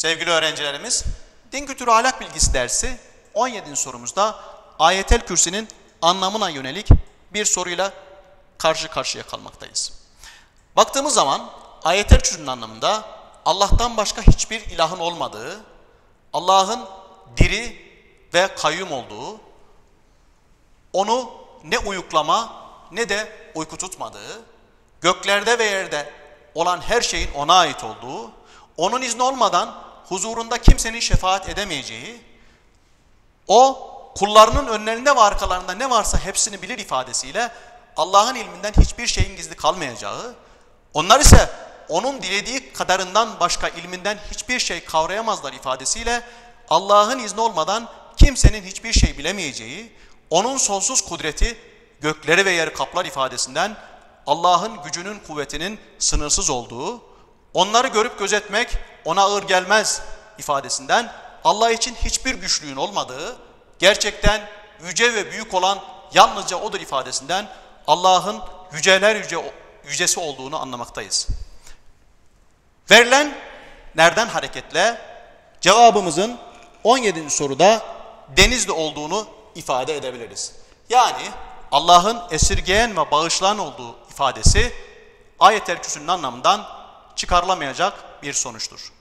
Sevgili öğrencilerimiz, din kültürü ahlak bilgisi dersi 17. sorumuzda Ayetel Kürsi'nin anlamına yönelik bir soruyla karşı karşıya kalmaktayız. Baktığımız zaman Ayetel Kürsi'nin anlamında Allah'tan başka hiçbir ilahın olmadığı, Allah'ın diri ve kayyum olduğu, onu ne uyuklama ne de uyku tutmadığı, göklerde ve yerde olan her şeyin ona ait olduğu, onun izni olmadan huzurunda kimsenin şefaat edemeyeceği, o kullarının önlerinde ve arkalarında ne varsa hepsini bilir ifadesiyle Allah'ın ilminden hiçbir şeyin gizli kalmayacağı, onlar ise onun dilediği kadarından başka ilminden hiçbir şey kavrayamazlar ifadesiyle Allah'ın izni olmadan kimsenin hiçbir şey bilemeyeceği, onun sonsuz kudreti gökleri ve yeri kaplar ifadesinden Allah'ın gücünün kuvvetinin sınırsız olduğu, onları görüp gözetmek ona ağır gelmez ifadesinden Allah için hiçbir güçlüğün olmadığı, gerçekten yüce ve büyük olan yalnızca odur ifadesinden Allah'ın yüceler yücesi olduğunu anlamaktayız. Verilen nereden hareketle cevabımızın 17. soruda Denizli olduğunu ifade edebiliriz. Yani Allah'ın esirgeyen ve bağışlayan olduğu ifadesi Ayetel Kürsi'nin anlamından çıkarılamayacak bir sonuçtur.